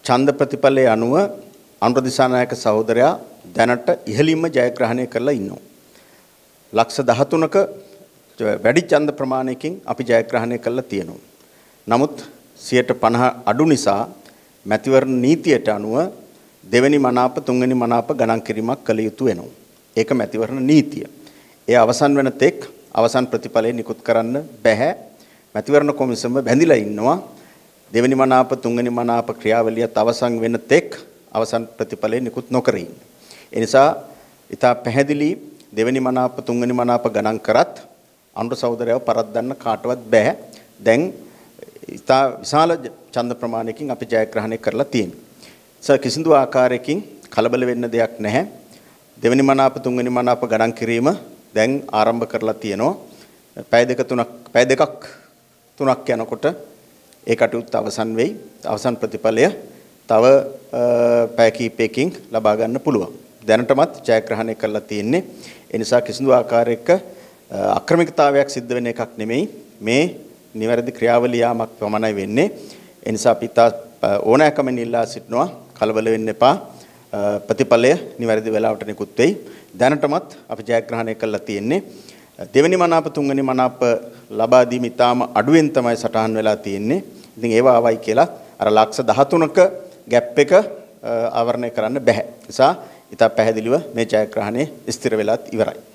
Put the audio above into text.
ඡන්ද ප්‍රතිඵලයේ අනුව අනුර දිසානායක සහෝදරයා දැනට ඉහළින්ම ජයග්‍රහණය කරලා ඉන්නවා. ලක්ෂ 13ක වැඩි ඡන්ද ප්‍රමාණයකින් අපි ජයග්‍රහණය කරලා තියෙනවා. නමුත් 50% අඩු නිසා මැතිවරණ නීතියට අනුව දෙවෙනි මනාප තුන්වෙනි මනාප ගණන් කිරීමක් කළ යුතු වෙනවා. ඒක මැතිවරණ නීතිය. ඒ අවසන් වෙන තෙක් අවසන් ප්‍රතිඵලය නිකුත් කරන්න බැහැ. මැතිවරණ කොමිසම බැඳිලා ඉන්නවා. දෙවෙනි මනාප තුන්වෙනි මනාප ක්‍රියාවලියත් අවසන් වෙන තෙක් අවසන් ප්‍රතිඵලය නිකුත් නොකර ඉන්න. ඒ නිසා ඉතා පැහැදිලි දෙවෙනි මනාප තුන්වෙනි මනාප ගණන් කරත් අනුර සහෝදරයව පරද්දන්න කාටවත් බෑ. දැන් ඉතා විශාල ඡන්ද ප්‍රමාණයකින් අපි ජයග්‍රහණය කරලා තියෙනවා. කිසිදු ආකාරයකින් කලබල වෙන්න දෙයක් නැහැ. දෙවෙනි මනාප තුන්වෙනි මනාප ගණන් කිරීම දැන් ආරම්භ කරලා තියෙනවා. පැය දෙකක් තුනක් යනකොට ඒ කටයුත්ත අවසන් වෙයි. අවසන් ප්‍රතිඵලය තව පැය කිහිපයකින් ලබා ගන්න පුළුවන්. දැනටමත් ජයග්‍රහණය කරලා තියෙන්නේ. ඒ නිසා කිසිදු ආකාරයක අක්‍රමිකතාවයක් සිද්ධ වෙන එකක් නෙමෙයි. මේ නිවැරදි ක්‍රියාවලියාවක් පමණයි වෙන්නේ. ඒ නිසා අපි ඕනෑකමින් ඉල්ලා සිටිනවා කලබල වෙන්න එපා. ප්‍රතිඵලය නිවැරදි වෙලාවට නිකුත් වෙයි. දැනටමත් අපි ජයග්‍රහණය කරලා තියෙන්නේ. දෙවෙනි මනාප තුන්වෙනි මනාප ලබා දීම ඉතාම අඩුවෙන් තමයි සටහන් වෙලා තියෙන්නේ. ඉතින් ඒවා ආවයි කියලා අර ලක්ෂ 13ක ગેප් එක ආවරණය කරන්න බෑ. නිසා ඉතා පැහැදිලිව මේ ජයග්‍රහණය ස්ථිර වෙලාත් ඉවරයි.